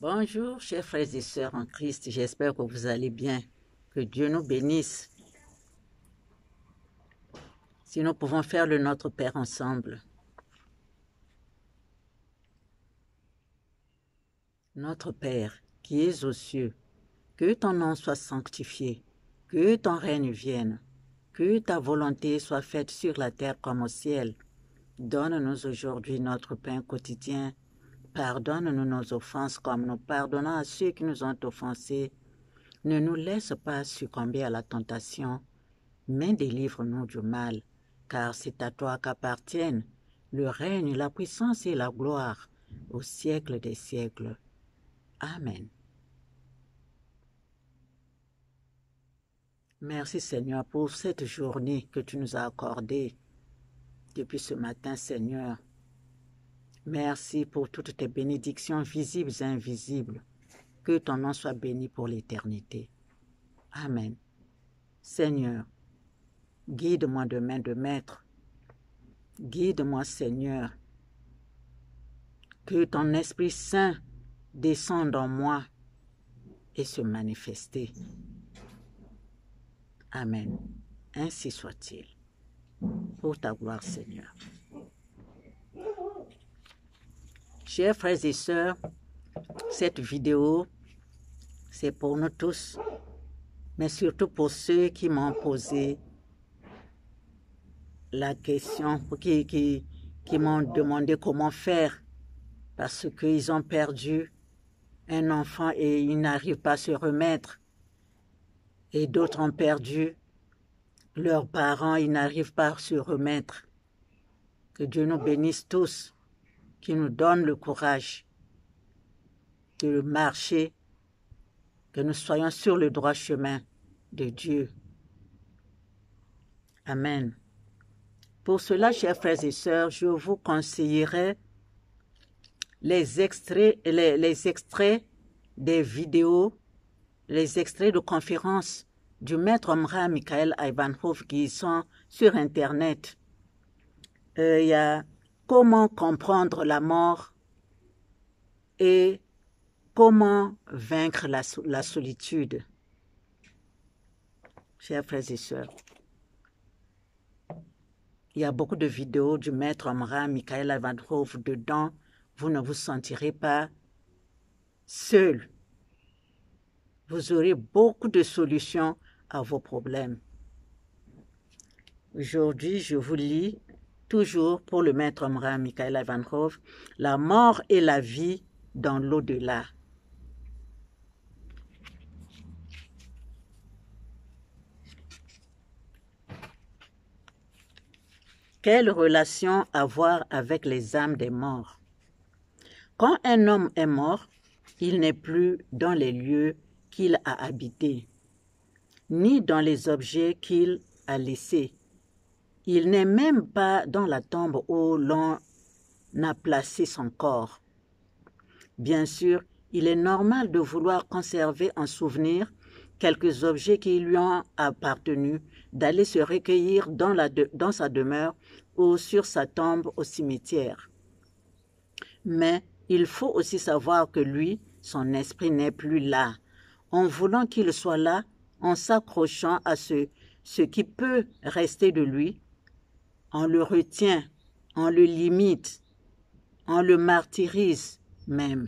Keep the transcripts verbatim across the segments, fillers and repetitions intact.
Bonjour, chers frères et sœurs en Christ, j'espère que vous allez bien. Que Dieu nous bénisse. Si nous pouvons faire le Notre Père ensemble. Notre Père, qui es aux cieux, que ton nom soit sanctifié, que ton règne vienne, que ta volonté soit faite sur la terre comme au ciel. Donne-nous aujourd'hui notre pain quotidien. Pardonne-nous nos offenses comme nous pardonnons à ceux qui nous ont offensés. Ne nous laisse pas succomber à la tentation, mais délivre-nous du mal, car c'est à toi qu'appartiennent le règne, la puissance et la gloire au siècle des siècles. Amen. Merci Seigneur pour cette journée que tu nous as accordée depuis ce matin, Seigneur. Merci pour toutes tes bénédictions visibles et invisibles. Que ton nom soit béni pour l'éternité. Amen. Seigneur, guide-moi de main de maître. Guide-moi, Seigneur. Que ton Esprit Saint descende en moi et se manifester. Amen. Ainsi soit-il. Pour ta gloire, Seigneur. Chers frères et sœurs, cette vidéo, c'est pour nous tous, mais surtout pour ceux qui m'ont posé la question, qui, qui, qui m'ont demandé comment faire, parce qu'ils ont perdu un enfant et ils n'arrivent pas à se remettre. Et d'autres ont perdu leurs parents, ils n'arrivent pas à se remettre. Que Dieu nous bénisse tous, qu'il nous donne le courage de marcher, que nous soyons sur le droit chemin de Dieu. Amen. Pour cela, chers frères et sœurs, je vous conseillerais les extraits, les, les extraits des vidéos, les extraits de conférences du maître Omra Michael Ivanhoff qui sont sur Internet. Euh, il y a comment comprendre la mort et comment vaincre la, la solitude. Chers frères et sœurs, il y a beaucoup de vidéos du maître Omra Michael Ivanhoff dedans. Vous ne vous sentirez pas seul. Vous aurez beaucoup de solutions à vos problèmes. Aujourd'hui, je vous lis toujours pour le maître Omra Michael Ivanhoff, la mort et la vie dans l'au-delà. Quelle relation avoir avec les âmes des morts? Quand un homme est mort, il n'est plus dans les lieux qu'il a habités, ni dans les objets qu'il a laissés. Il n'est même pas dans la tombe où l'on a placé son corps. Bien sûr, il est normal de vouloir conserver en souvenir quelques objets qui lui ont appartenu, d'aller se recueillir dans, la de, dans sa demeure ou sur sa tombe au cimetière. Mais il faut aussi savoir que lui, son esprit n'est plus là. En voulant qu'il soit là, en s'accrochant à ce, ce qui peut rester de lui, on le retient, on le limite, on le martyrise même.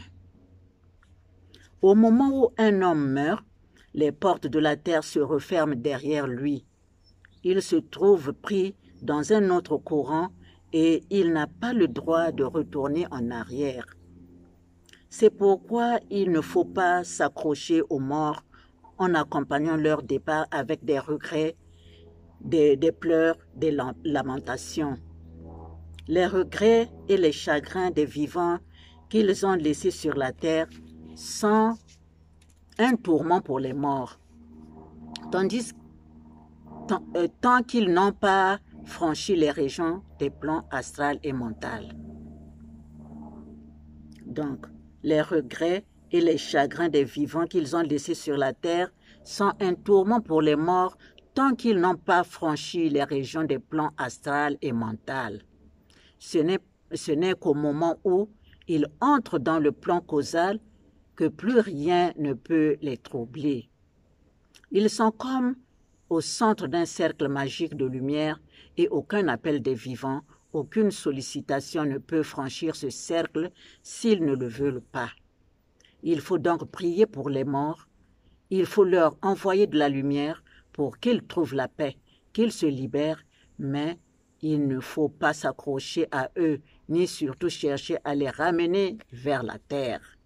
Au moment où un homme meurt, les portes de la terre se referment derrière lui. Il se trouve pris dans un autre courant et il n'a pas le droit de retourner en arrière. C'est pourquoi il ne faut pas s'accrocher aux morts en accompagnant leur départ avec des regrets, des, des pleurs, des lamentations. Les regrets et les chagrins des vivants qu'ils ont laissés sur la terre sont un tourment pour les morts, tandis tant, euh, tant qu'ils n'ont pas franchi les régions des plans astral et mental. Donc, les regrets et les chagrins des vivants qu'ils ont laissés sur la terre sont un tourment pour les morts tant qu'ils n'ont pas franchi les régions des plans astral et mental. Ce n'est, ce n'est qu'au moment où ils entrent dans le plan causal que plus rien ne peut les troubler. Ils sont comme au centre d'un cercle magique de lumière et aucun appel des vivants, aucune sollicitation ne peut franchir ce cercle s'ils ne le veulent pas. Il faut donc prier pour les morts, il faut leur envoyer de la lumière pour qu'ils trouvent la paix, qu'ils se libèrent, mais il ne faut pas s'accrocher à eux, ni surtout chercher à les ramener vers la terre.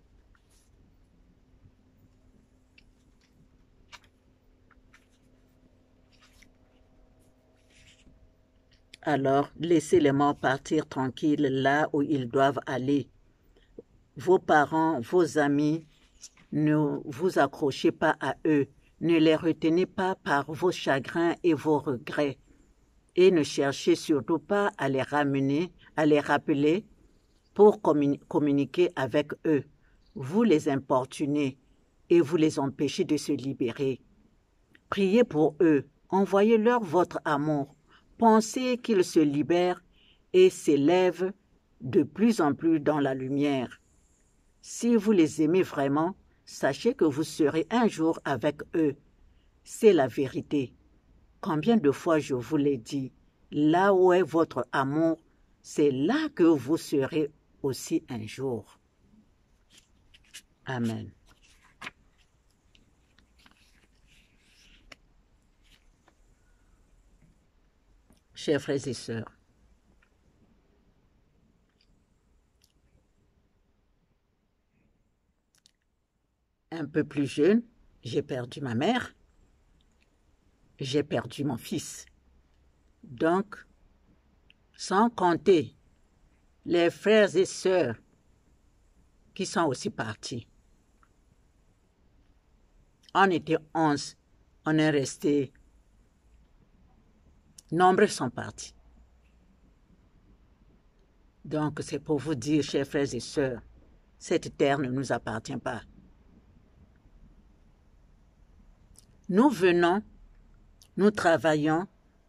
Alors, laissez les morts partir tranquilles là où ils doivent aller. Vos parents, vos amis, ne vous accrochez pas à eux, ne les retenez pas par vos chagrins et vos regrets, et ne cherchez surtout pas à les ramener, à les rappeler pour communiquer avec eux. Vous les importunez et vous les empêchez de se libérer. Priez pour eux, envoyez-leur votre amour. Pensez qu'ils se libèrent et s'élèvent de plus en plus dans la lumière. Si vous les aimez vraiment, sachez que vous serez un jour avec eux. C'est la vérité. Combien de fois je vous l'ai dit, là où est votre amour, c'est là que vous serez aussi un jour. Amen. Chers frères et sœurs, un peu plus jeune, j'ai perdu ma mère, j'ai perdu mon fils. Donc, sans compter les frères et sœurs qui sont aussi partis. On était onze, on est resté, nombreux sont partis. Donc, c'est pour vous dire, chers frères et sœurs, cette terre ne nous appartient pas. Nous venons, nous travaillons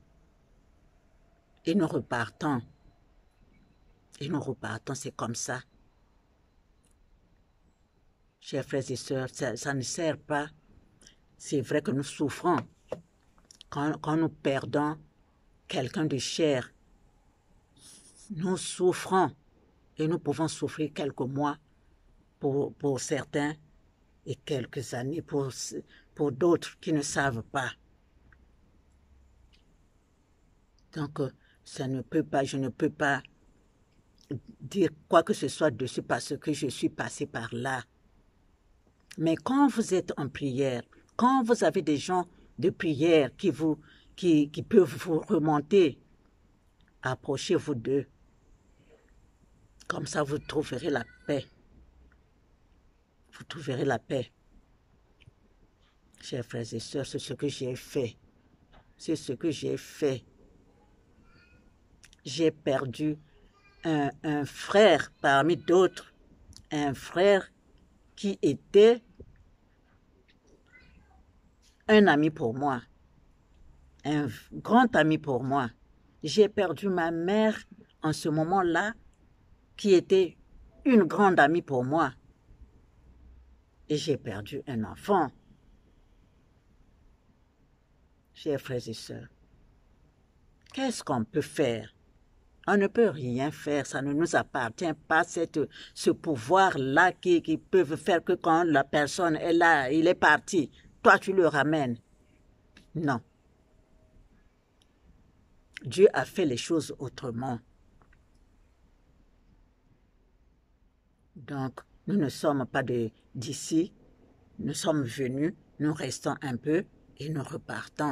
et nous repartons. Et nous repartons, c'est comme ça. Chers frères et sœurs, ça, ça ne sert pas. C'est vrai que nous souffrons quand, quand nous perdons quelqu'un de cher. Nous souffrons et nous pouvons souffrir quelques mois pour, pour certains et quelques années pour, pour d'autres qui ne savent pas. Donc, ça ne peut pas, je ne peux pas dire quoi que ce soit dessus parce que je suis passé par là. Mais quand vous êtes en prière, quand vous avez des gens de prière qui, vous, qui, qui peuvent vous remonter, approchez-vous d'eux. Comme ça, vous trouverez la paix. Vous trouverez la paix. Chers frères et sœurs, c'est ce que j'ai fait. C'est ce que j'ai fait. J'ai perdu un, un frère parmi d'autres. Un frère qui était un ami pour moi. Un grand ami pour moi. J'ai perdu ma mère en ce moment-là, qui était une grande amie pour moi. Et j'ai perdu un enfant. Chers frères et sœurs, qu'est-ce qu'on peut faire? On ne peut rien faire, ça ne nous appartient pas, cette, ce pouvoir-là qui, qui peut faire que quand la personne est là, il est parti, toi tu le ramènes. Non. Dieu a fait les choses autrement. Donc, nous ne sommes pas d'ici, nous sommes venus, nous restons un peu et nous repartons.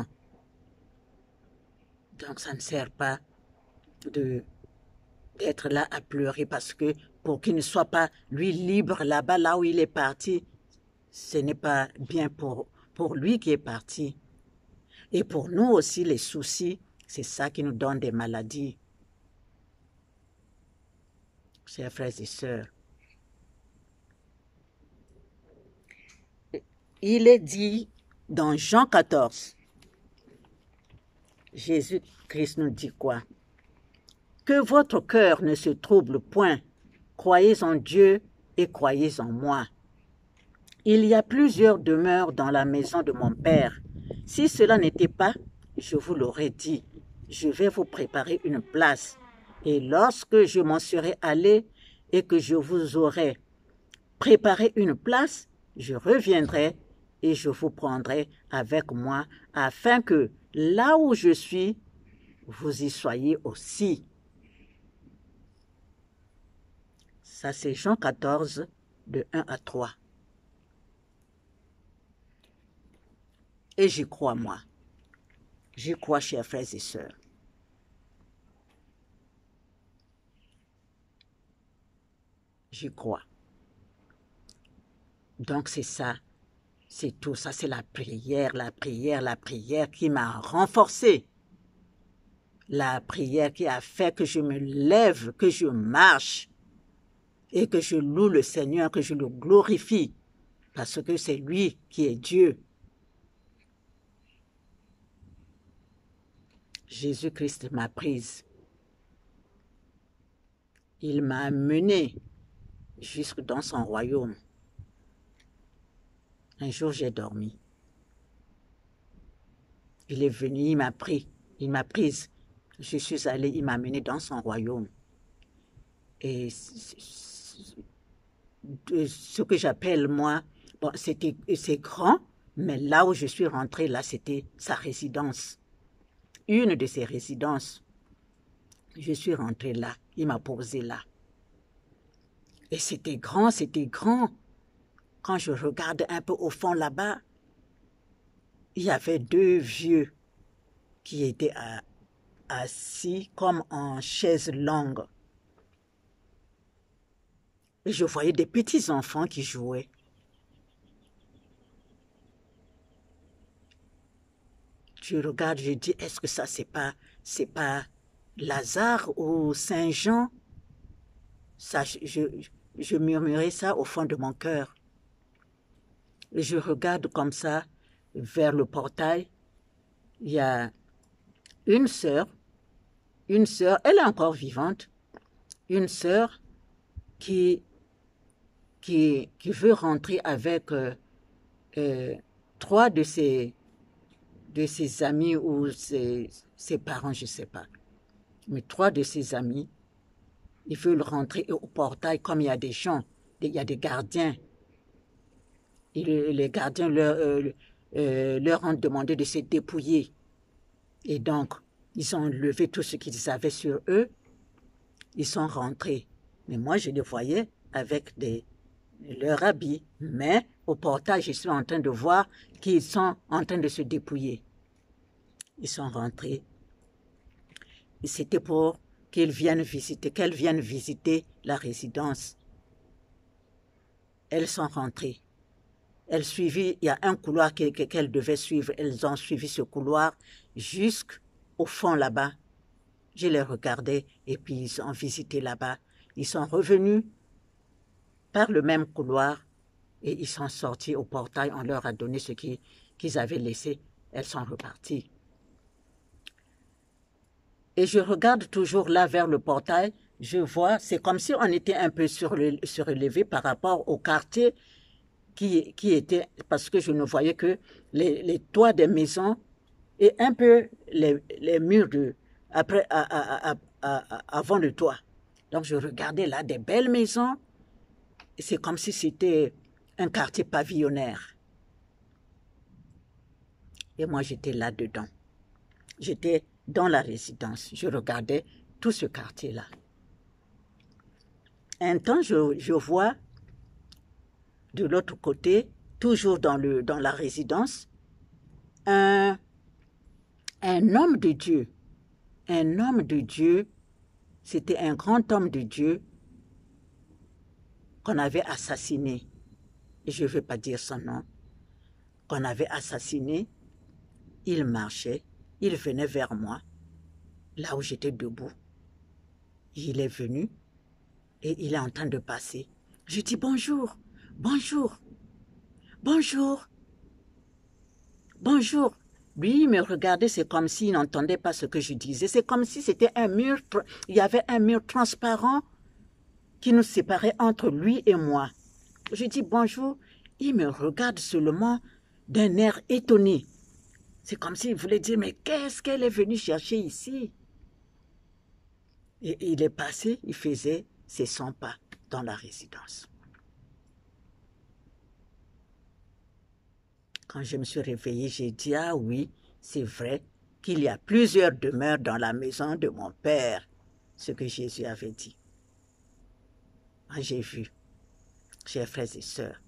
Donc, ça ne sert pas de d'être là à pleurer parce que pour qu'il ne soit pas, lui, libre là-bas, là où il est parti, ce n'est pas bien pour, pour lui qui est parti. Et pour nous aussi, les soucis, c'est ça qui nous donne des maladies. Chers frères et sœurs, il est dit dans Jean quatorze, Jésus-Christ nous dit quoi? Que votre cœur ne se trouble point, croyez en Dieu et croyez en moi. il y a plusieurs demeures dans la maison de mon Père. Si cela n'était pas, je vous l'aurais dit, je vais vous préparer une place. Et lorsque je m'en serai allé et que je vous aurai préparé une place, je reviendrai et je vous prendrai avec moi, afin que là où je suis, vous y soyez aussi. Ça, c'est Jean quatorze, de un à trois. Et j'y crois, moi. J'y crois, chers frères et sœurs. J'y crois. Donc, c'est ça. C'est tout ça, c'est la prière, la prière, la prière qui m'a renforcé. La prière qui a fait que je me lève, que je marche et que je loue le Seigneur, que je le glorifie, parce que c'est lui qui est Dieu. Jésus-Christ m'a prise. Il m'a menée jusque dans son royaume. Un jour, j'ai dormi. Il est venu, il m'a pris, il m'a prise. Je suis allée, il m'a menée dans son royaume. Et ce que j'appelle, moi, bon, c'était, c'est grand, mais là où je suis rentrée, là, c'était sa résidence. Une de ses résidences. Je suis rentrée là, il m'a posé là. Et c'était grand, c'était grand. Quand je regarde un peu au fond là-bas, il y avait deux vieux qui étaient assis comme en chaise longue. Et je voyais des petits enfants qui jouaient. Je regarde, je dis, est-ce que ça, c'est pas, c'est pas Lazare ou Saint Jean? Ça, je, je murmurais ça au fond de mon cœur. Et je regarde comme ça vers le portail. Il y a une sœur, une sœur, elle est encore vivante, une sœur qui, qui, qui veut rentrer avec euh, euh, trois de ses, de ses amis ou ses, ses parents, je ne sais pas. Mais trois de ses amis, ils veulent rentrer au portail comme il y a des gens, il y a des gardiens. Et le, les gardiens leur, euh, euh, leur ont demandé de se dépouiller. Et donc, ils ont levé tout ce qu'ils avaient sur eux. Ils sont rentrés. Mais moi, je les voyais avec des, leurs habits. Mais au portail, je suis en train de voir qu'ils sont en train de se dépouiller. Ils sont rentrés. Et c'était pour qu'ils viennent visiter, qu'elles viennent visiter la résidence. Elles sont rentrées. Elles suivaient, il y a un couloir qu'elles devaient suivre. Elles ont suivi ce couloir jusqu'au fond là-bas. Je les regardais et puis ils ont visité là-bas. Ils sont revenus par le même couloir et ils sont sortis au portail. On leur a donné ce qu'ils qu'ils avaient laissé. Elles sont reparties. Et je regarde toujours là vers le portail. Je vois, c'est comme si on était un peu surélevé par rapport au quartier qui, qui était, parce que je ne voyais que les, les toits des maisons et un peu les, les murs de, après, à, à, à, à, avant le toit. Donc je regardais là des belles maisons. C'est comme si c'était un quartier pavillonnaire. Et moi j'étais là-dedans. J'étais dans la résidence. Je regardais tout ce quartier-là. Un temps, je, je vois de l'autre côté, toujours dans, le, dans la résidence, un, un homme de Dieu. Un homme de Dieu, c'était un grand homme de Dieu qu'on avait assassiné. Et je ne vais pas dire son nom. Qu'on avait assassiné. Il marchait, il venait vers moi, là où j'étais debout. Il est venu et il est en train de passer. Je dis bonjour, bonjour, bonjour, bonjour. Lui, il me regardait, c'est comme s'il n'entendait pas ce que je disais. C'est comme si c'était un mur, il y avait un mur transparent qui nous séparait entre lui et moi. Je dis bonjour Il me regarde seulement d'un air étonné. C'est comme s'il voulait dire, mais qu'est-ce qu'elle est venue chercher ici? Et il est passé, il faisait ses cent pas dans la résidence. Quand je me suis réveillée, j'ai dit, ah oui, c'est vrai qu'il y a plusieurs demeures dans la maison de mon père, ce que Jésus avait dit. Moi, j'ai vu, chers frères et sœurs,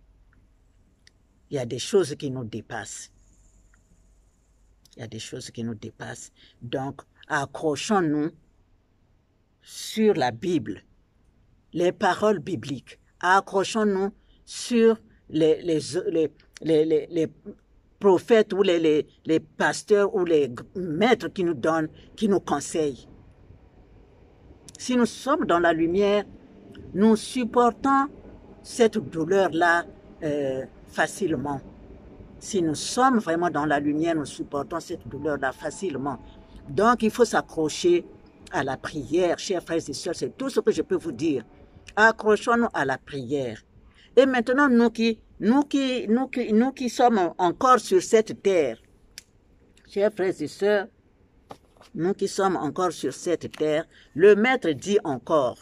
il y a des choses qui nous dépassent. Il y a des choses qui nous dépassent. Donc, accrochons-nous sur la Bible, les paroles bibliques. Accrochons-nous sur les, les, les, les, les, les prophètes ou les, les, les pasteurs ou les maîtres qui nous donnent, qui nous conseillent. Si nous sommes dans la lumière, nous supportons cette douleur-là euh, facilement. Si nous sommes vraiment dans la lumière, nous supportons cette douleur-là facilement. Donc, il faut s'accrocher à la prière, chers frères et sœurs. C'est tout ce que je peux vous dire. Accrochons-nous à la prière. Et maintenant, nous qui, nous qui, nous qui, nous qui sommes encore sur cette terre, chers frères et sœurs, nous qui sommes encore sur cette terre, le Maître dit encore,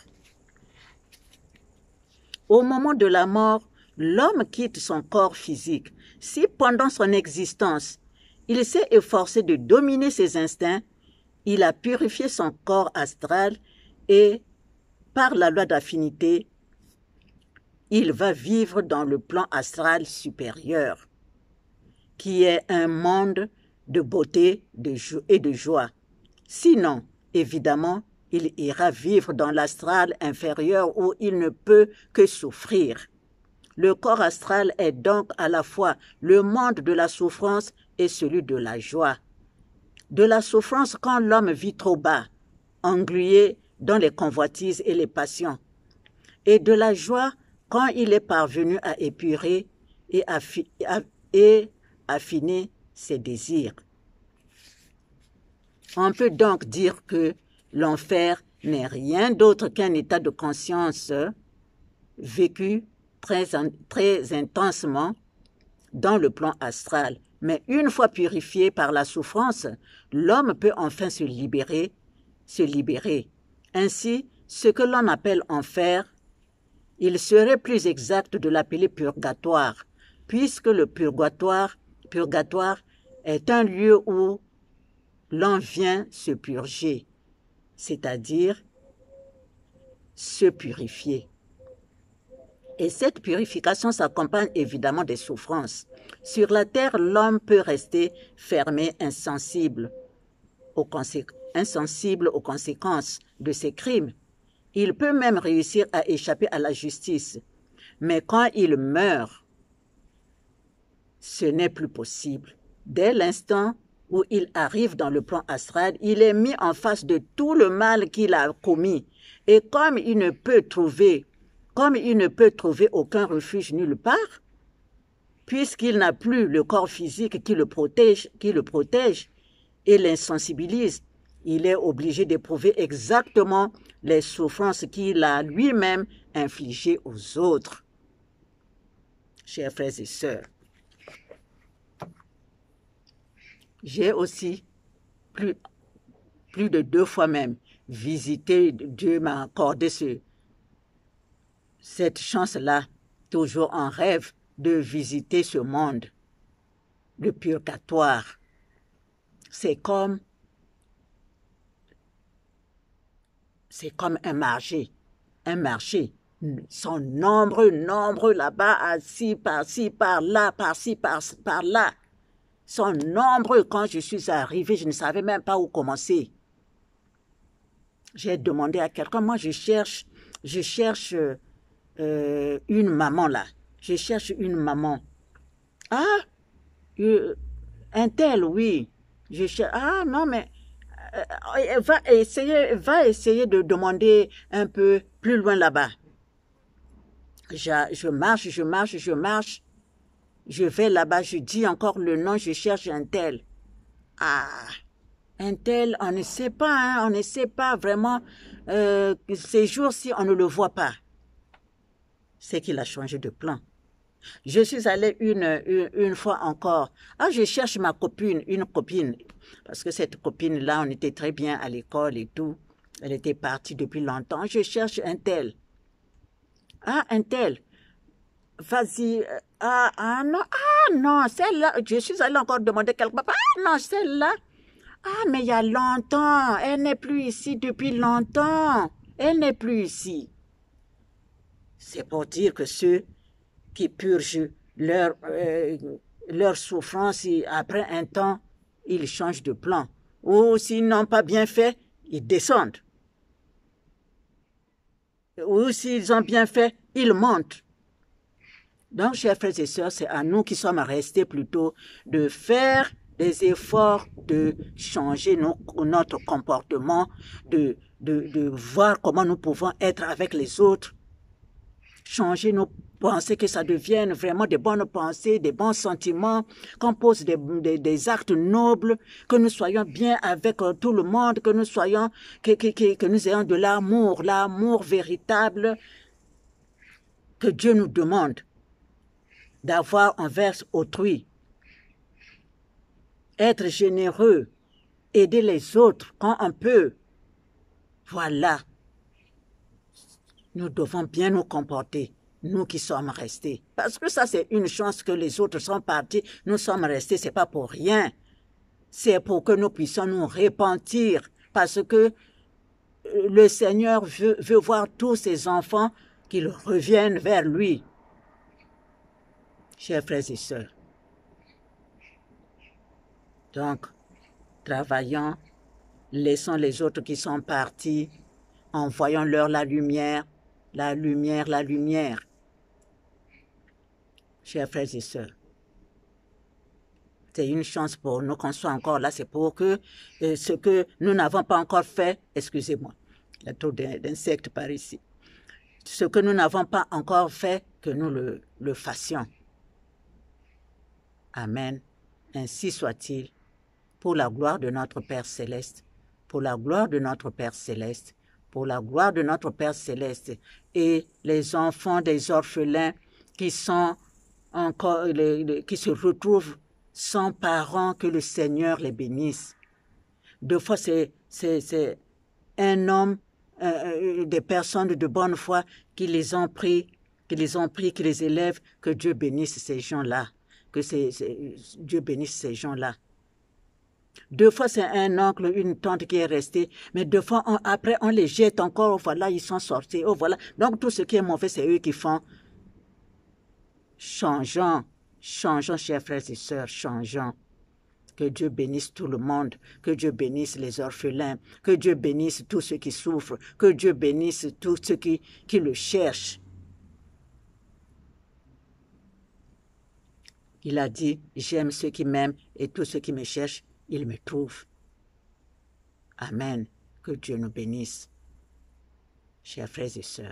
au moment de la mort, l'homme quitte son corps physique. Si pendant son existence, il s'est efforcé de dominer ses instincts, il a purifié son corps astral et, par la loi d'affinité, il va vivre dans le plan astral supérieur, qui est un monde de beauté et de joie. Sinon, évidemment, il ira vivre dans l'astral inférieur où il ne peut que souffrir. Le corps astral est donc à la fois le monde de la souffrance et celui de la joie. De la souffrance quand l'homme vit trop bas, englué dans les convoitises et les passions, et de la joie quand il est parvenu à épurer et, affi et affiner ses désirs. On peut donc dire que l'enfer n'est rien d'autre qu'un état de conscience vécu très, très intensement dans le plan astral. Mais une fois purifié par la souffrance, l'homme peut enfin se libérer, se libérer. Ainsi, ce que l'on appelle enfer, il serait plus exact de l'appeler purgatoire, puisque le purgatoire, purgatoire est un lieu où l'on vient se purger, c'est-à-dire se purifier. Et cette purification s'accompagne évidemment des souffrances. Sur la terre, l'homme peut rester fermé, insensible aux, consé insensible aux conséquences de ses crimes. Il peut même réussir à échapper à la justice. Mais quand il meurt, ce n'est plus possible. Dès l'instant où il arrive dans le plan astral, il est mis en face de tout le mal qu'il a commis. Et comme il ne peut trouver, comme il ne peut trouver aucun refuge nulle part, puisqu'il n'a plus le corps physique qui le protège, qui le protège et l'insensibilise, il est obligé d'éprouver exactement les souffrances qu'il a lui-même infligées aux autres. Chers frères et sœurs, j'ai aussi, plus, plus de deux fois même, visité, Dieu m'a accordé ce, cette chance-là, toujours en rêve, de visiter ce monde, le purgatoire. C'est comme, c'est comme un marché, un marché. Ils sont nombreux, nombreux là-bas, assis par-ci, par-là, par-ci, par-là. Ils sont nombreux. Quand je suis arrivée, je ne savais même pas où commencer. J'ai demandé à quelqu'un, moi je cherche, je cherche euh, une maman là. Je cherche une maman. Ah, euh, un tel, oui. Je cherche, ah non, mais euh, va, essayer, va essayer de demander un peu plus loin là-bas. Je, je marche, je marche, je marche. Je vais là-bas, je dis encore le nom, je cherche un tel. Ah, un tel, on ne sait pas, hein, on ne sait pas vraiment. Euh, ces jours-ci, on ne le voit pas. C'est qu'il a changé de plan. Je suis allée une, une, une fois encore. Ah, je cherche ma copine, une copine. Parce que cette copine-là, on était très bien à l'école et tout. Elle était partie depuis longtemps. Je cherche un tel. Ah, un tel. Vas-y. Ah, ah, non. Ah, non, celle-là. Je suis allée encore demander quelque part. Ah, non, celle-là. Ah, mais il y a longtemps. Elle n'est plus ici depuis longtemps. Elle n'est plus ici. C'est pour dire que ceux qui purgent leur, euh, leur souffrance et après un temps, ils changent de plan. Ou s'ils n'ont pas bien fait, ils descendent. Ou s'ils ont bien fait, ils montent. Donc, chers frères et sœurs, c'est à nous qui sommes restés plutôt de faire des efforts de changer nos, notre comportement, de, de, de voir comment nous pouvons être avec les autres, changer nos pensées, que ça devienne vraiment des bonnes pensées, des bons sentiments, qu'on pose des, des, des actes nobles, que nous soyons bien avec euh, tout le monde, que nous soyons, que, que, que, que nous ayons de l'amour, l'amour véritable que Dieu nous demande d'avoir envers autrui. Être généreux, aider les autres quand on peut. Voilà. Nous devons bien nous comporter, nous qui sommes restés. Parce que ça, c'est une chance que les autres sont partis. Nous sommes restés, c'est pas pour rien. C'est pour que nous puissions nous repentir. Parce que le Seigneur veut, veut voir tous ses enfants qu'ils reviennent vers lui. Chers frères et sœurs. Donc, travaillons, laissons les autres qui sont partis, envoyons-leur la lumière, la lumière, la lumière. Chers frères et sœurs, c'est une chance pour nous qu'on soit encore là, c'est pour que euh, ce que nous n'avons pas encore fait, excusez-moi, il y a trop d'insectes par ici, ce que nous n'avons pas encore fait, que nous le, le fassions. Amen. Ainsi soit-il. Pour la gloire de notre Père Céleste, pour la gloire de notre Père Céleste, pour la gloire de notre Père Céleste, et les enfants des orphelins qui sont encore, les, les, qui se retrouvent sans parents, que le Seigneur les bénisse. Deux fois, c'est un homme, euh, des personnes de bonne foi qui les ont pris, qui les ont pris, qui les élèvent, que Dieu bénisse ces gens-là, que c'est, Dieu bénisse ces gens-là. Deux fois, c'est un oncle, une tante qui est restée, mais deux fois, on, après, on les jette encore, oh, voilà, ils sont sortis, oh, voilà. Donc, tout ce qui est mauvais, c'est eux qui font. Changeons, changeons, chers frères et sœurs, changeons. Que Dieu bénisse tout le monde, que Dieu bénisse les orphelins, que Dieu bénisse tous ceux qui souffrent, que Dieu bénisse tous ceux qui, qui le cherchent. Il a dit, j'aime ceux qui m'aiment et tous ceux qui me cherchent, ils me trouvent. Amen. Que Dieu nous bénisse. Chers frères et sœurs.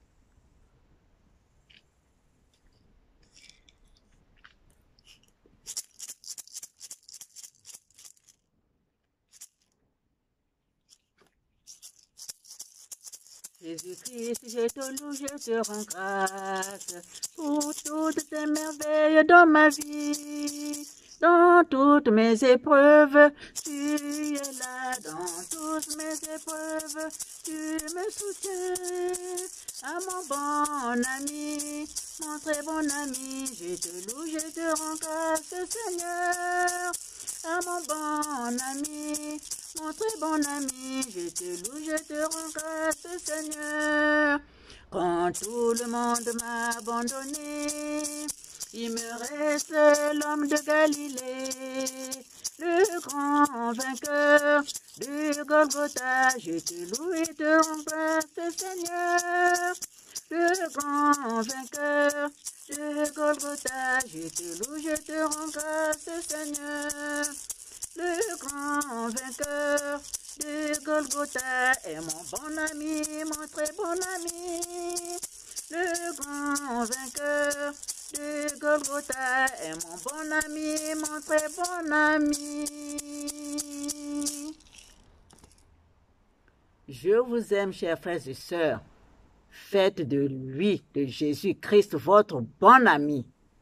Jésus-Christ, je te loue, je te rends grâce pour toutes tes merveilles dans ma vie. Dans toutes mes épreuves, tu es là. Dans toutes mes épreuves, tu me soutiens. À mon bon ami, mon très bon ami, je te loue, je te rends grâce, Seigneur. À mon bon ami, mon très bon ami, je te loue, je te rends grâce, Seigneur. Quand tout le monde m'a abandonné, il me reste l'homme de Galilée, le grand vainqueur du Golgotha. Je te loue et te rends grâce, Seigneur. Le grand vainqueur du Golgotha. Je te loue, je te rends grâce, Seigneur. Le grand vainqueur du Golgotha est mon bon ami, mon très bon ami. Le grand vainqueur du Golgotha est mon bon ami, mon très bon ami. Je vous aime, chers frères et sœurs. Faites de lui, de Jésus-Christ, votre bon ami.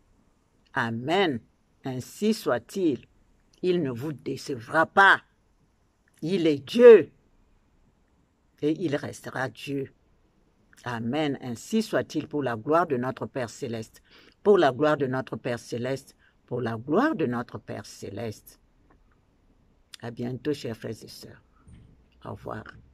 Amen. Ainsi soit-il. Il ne vous décevra pas. Il est Dieu. Et il restera Dieu. Amen. Ainsi soit-il pour la gloire de notre Père Céleste. Pour la gloire de notre Père Céleste. Pour la gloire de notre Père Céleste. À bientôt, chers frères et sœurs. Au revoir.